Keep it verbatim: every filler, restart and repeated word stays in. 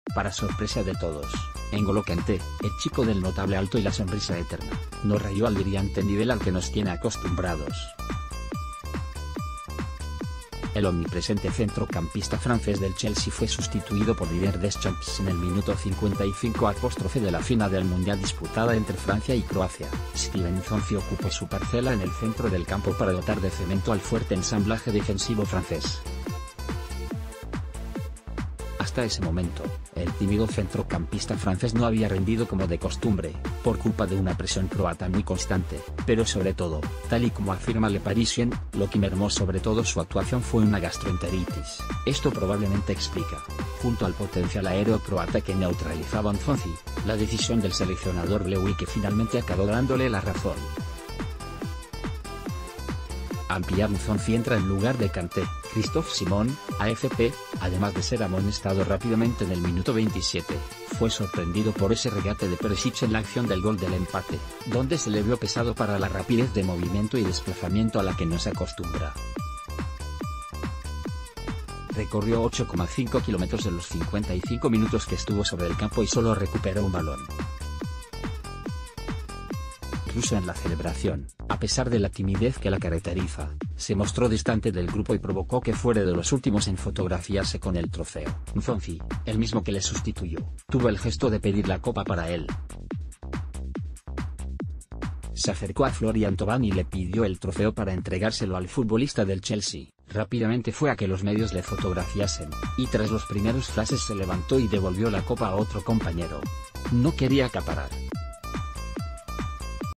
para sorpresa de todos, N'Golo Kanté, el chico del notable alto y la sonrisa eterna, no rayó al brillante nivel al que nos tiene acostumbrados. El omnipresente centrocampista francés del Chelsea fue sustituido por Didier Deschamps en el minuto cincuenta y cinco apóstrofe de la final del Mundial disputada entre Francia y Croacia. Steven Nzonzi ocupó su parcela en el centro del campo para dotar de cemento al fuerte ensamblaje defensivo francés. Hasta ese momento, el tímido centrocampista francés no había rendido como de costumbre, por culpa de una presión croata muy constante, pero sobre todo, tal y como afirma Le Parisien, lo que mermó sobre todo su actuación fue una gastroenteritis. Esto probablemente explica, junto al potencial aéreo croata que neutralizaba a Nzonzi, la decisión del seleccionador Lewy que finalmente acabó dándole la razón. Ampliar Nzonzi entra en lugar de Kanté. Christophe Simon, A F P, además de ser amonestado rápidamente en el minuto veintisiete, fue sorprendido por ese regate de Perisic en la acción del gol del empate, donde se le vio pesado para la rapidez de movimiento y desplazamiento a la que no se acostumbra. Recorrió ocho coma cinco kilómetros en los cincuenta y cinco minutos que estuvo sobre el campo y solo recuperó un balón. Incluso en la celebración, a pesar de la timidez que la caracteriza, se mostró distante del grupo y provocó que fuera de los últimos en fotografiarse con el trofeo. Nzonzi, el mismo que le sustituyó, tuvo el gesto de pedir la copa para él. Se acercó a Florian Thauvin y le pidió el trofeo para entregárselo al futbolista del Chelsea. Rápidamente fue a que los medios le fotografiasen, y tras los primeros flashes se levantó y devolvió la copa a otro compañero. No quería acaparar